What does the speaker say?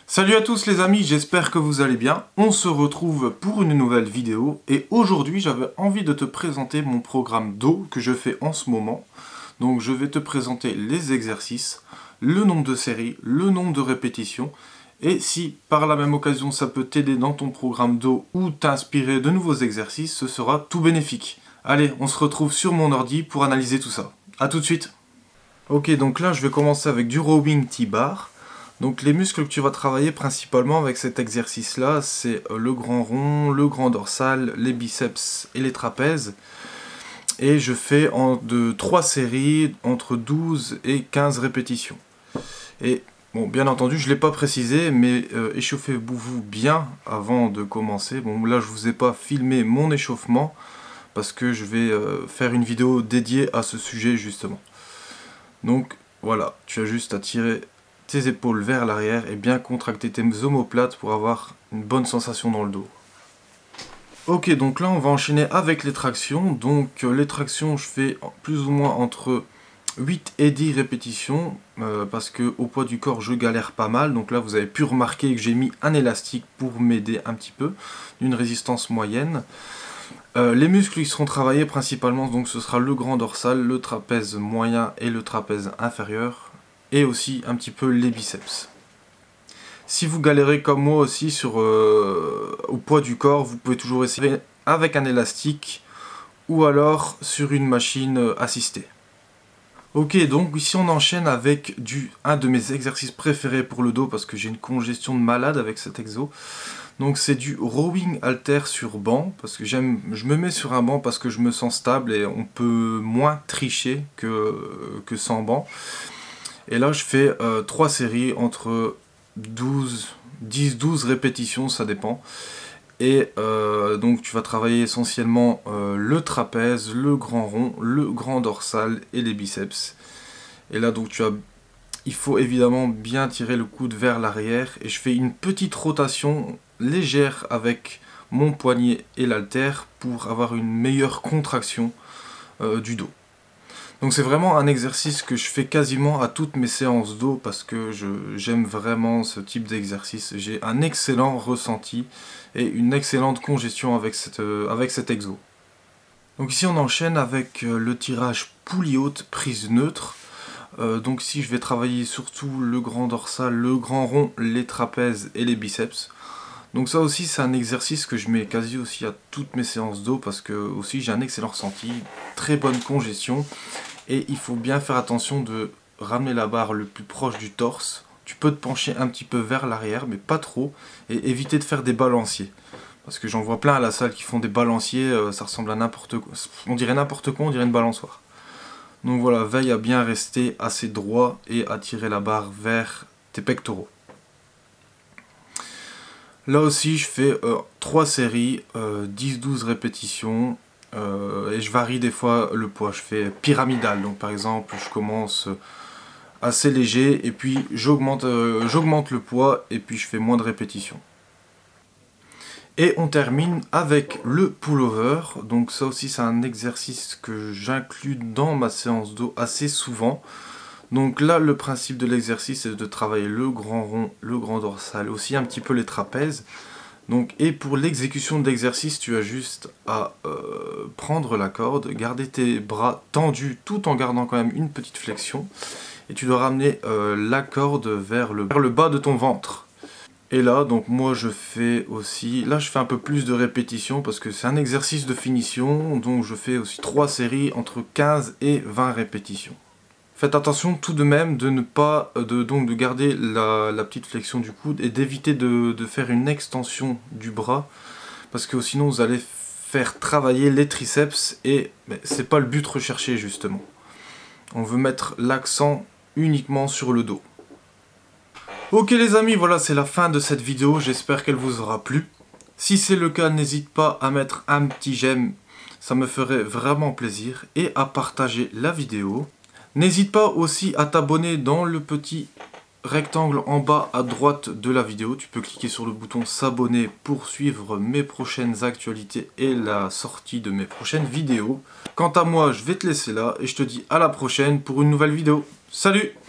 Salut à tous les amis, j'espère que vous allez bien. On se retrouve pour une nouvelle vidéo et aujourd'hui j'avais envie de te présenter mon programme Do que je fais en ce moment. Donc je vais te présenter les exercices, le nombre de séries, le nombre de répétitions et si par la même occasion ça peut t'aider dans ton programme Do ou t'inspirer de nouveaux exercices, ce sera tout bénéfique. Allez, on se retrouve sur mon ordi pour analyser tout ça. A tout de suite. Ok, donc là je vais commencer avec du rowing T-bar. Donc les muscles que tu vas travailler principalement avec cet exercice-là, c'est le grand rond, le grand dorsal, les biceps et les trapèzes. Et je fais de 3 séries entre 12 et 15 répétitions. Et bon, bien entendu, je ne l'ai pas précisé, mais échauffez-vous bien avant de commencer. Bon, là, je ne vous ai pas filmé mon échauffement parce que je vais faire une vidéo dédiée à ce sujet justement. Donc voilà, tu as juste à tirer tes épaules vers l'arrière et bien contracter tes omoplates pour avoir une bonne sensation dans le dos. Ok, donc là on va enchaîner avec les tractions. Donc les tractions, je fais plus ou moins entre 8 et 10 répétitions parce que au poids du corps je galère pas mal. Donc là vous avez pu remarquer que j'ai mis un élastique pour m'aider un petit peu, d'une résistance moyenne. Les muscles qui seront travaillés principalement, donc ce sera le grand dorsal, le trapèze moyen et le trapèze inférieur. Et aussi un petit peu les biceps. Si vous galérez comme moi aussi au poids du corps, vous pouvez toujours essayer avec un élastique ou alors sur une machine assistée. Ok, donc ici on enchaîne avec un de mes exercices préférés pour le dos parce que j'ai une congestion de malade avec cet exo. Donc c'est du rowing halter sur banc parce que je me mets sur un banc parce que je me sens stable et on peut moins tricher que sans banc. Et là je fais 3 séries entre 10-12 répétitions, ça dépend. Et donc tu vas travailler essentiellement le trapèze, le grand rond, le grand dorsal et les biceps. Et là donc il faut évidemment bien tirer le coude vers l'arrière. Et je fais une petite rotation légère avec mon poignet et l'haltère pour avoir une meilleure contraction du dos. Donc c'est vraiment un exercice que je fais quasiment à toutes mes séances dos parce que j'aime vraiment ce type d'exercice. J'ai un excellent ressenti et une excellente congestion avec cet exo. Donc ici on enchaîne avec le tirage poulie haute prise neutre. Donc ici je vais travailler surtout le grand dorsal, le grand rond, les trapèzes et les biceps. Donc ça aussi c'est un exercice que je mets quasi aussi à toutes mes séances dos parce que aussi j'ai un excellent ressenti, très bonne congestion et il faut bien faire attention de ramener la barre le plus proche du torse. Tu peux te pencher un petit peu vers l'arrière mais pas trop et éviter de faire des balanciers. Parce que j'en vois plein à la salle qui font des balanciers, ça ressemble à n'importe quoi, on dirait n'importe quoi, on dirait une balançoire. Donc voilà, veille à bien rester assez droit et à tirer la barre vers tes pectoraux. Là aussi je fais 3 séries, 10-12 répétitions et je varie des fois le poids. Je fais pyramidal, donc par exemple je commence assez léger et puis j'augmente le poids et puis je fais moins de répétitions. Et on termine avec le pullover, donc ça aussi c'est un exercice que j'inclus dans ma séance dos assez souvent. Donc là, le principe de l'exercice est de travailler le grand rond, le grand dorsal, aussi un petit peu les trapèzes. Donc, et pour l'exécution de l'exercice, tu as juste à prendre la corde, garder tes bras tendus tout en gardant quand même une petite flexion. Et tu dois ramener la corde vers le bas de ton ventre. Et là, donc moi je fais aussi, là je fais un peu plus de répétitions parce que c'est un exercice de finition. Donc je fais aussi 3 séries entre 15 et 20 répétitions. Faites attention tout de même de ne pas de garder la petite flexion du coude et d'éviter de faire une extension du bras parce que sinon vous allez faire travailler les triceps et c'est pas le but recherché justement. On veut mettre l'accent uniquement sur le dos. Ok les amis, voilà c'est la fin de cette vidéo, j'espère qu'elle vous aura plu. Si c'est le cas, n'hésite pas à mettre un petit j'aime, ça me ferait vraiment plaisir et à partager la vidéo. N'hésite pas aussi à t'abonner dans le petit rectangle en bas à droite de la vidéo. Tu peux cliquer sur le bouton s'abonner pour suivre mes prochaines actualités et la sortie de mes prochaines vidéos. Quant à moi, je vais te laisser là et je te dis à la prochaine pour une nouvelle vidéo. Salut!